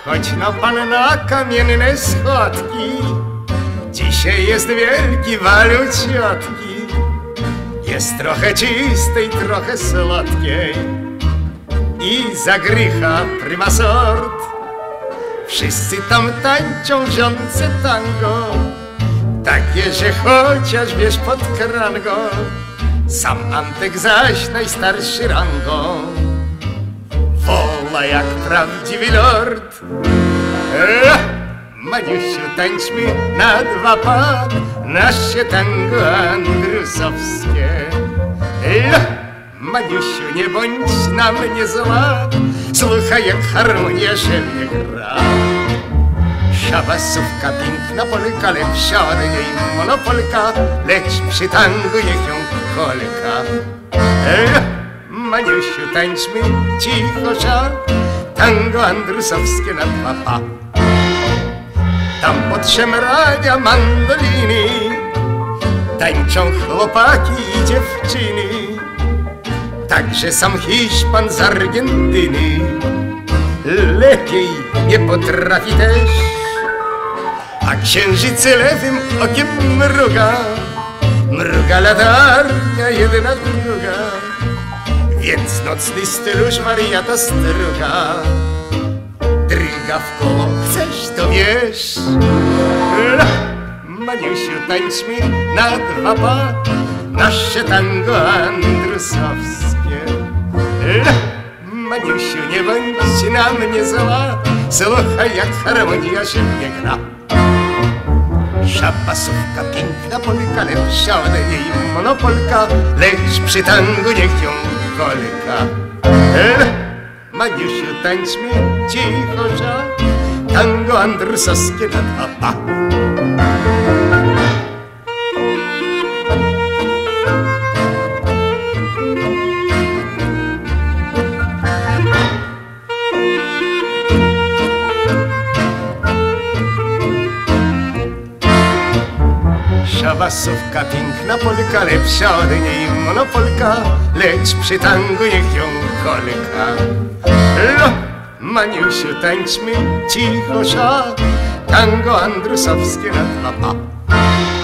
Chodź no pan na kamienne schodki, dzisiaj jest wielki walut ciotki. Jest trochę czystej, trochę słodkiej i zagrycha prima sort. Wszyscy tam tańczą wziące tango, takie, że chociaż wiesz pod krango, sam Antek zaś najstarszy rangą woła jak prawdziwy lord. Maniusiu, tańczmy na dwa pa nasze tango andrusowskie. Maniusiu, nie bądź na mnie zła, słuchaj jak harmonia szewnie gra. Szabasówka, piękna polka, lepsza od niej monopolka, lecz przy tangu niech ją kolka. Maniusiu, tańczmy cicho szar, tango andrusowskie na dwa pa. Tam pod szemrania mandoliny tańczą chłopaki i dziewczyny, także sam Hiszpan z Argentyny lepiej nie potrafi też. A księżyc lewym okiem mruga, mruga latarnia jedna druga, więc nocny stróż wariata struga dryga w koło, chcesz to wiesz. Maniusiu, tańczmy na dwa pa nasze tango andrusowskie. Maniusiu, nie bądź na mnie zła, słuchaj jak harmonia się mnie gra. Szabasówka, piękna polka, lepsza od niej monopolka, lecz przy tangu niech ją kolka. Maniusiu, tańczmy cicho żal, tango andrusowskie na dwa pa. Szabasówka, piękna polka, lepsza od niej monopolka, lecz przy tangu niech ją kolka. Maniusiu, tańczmy cicho szal, tango andrusowskie na dwa pa.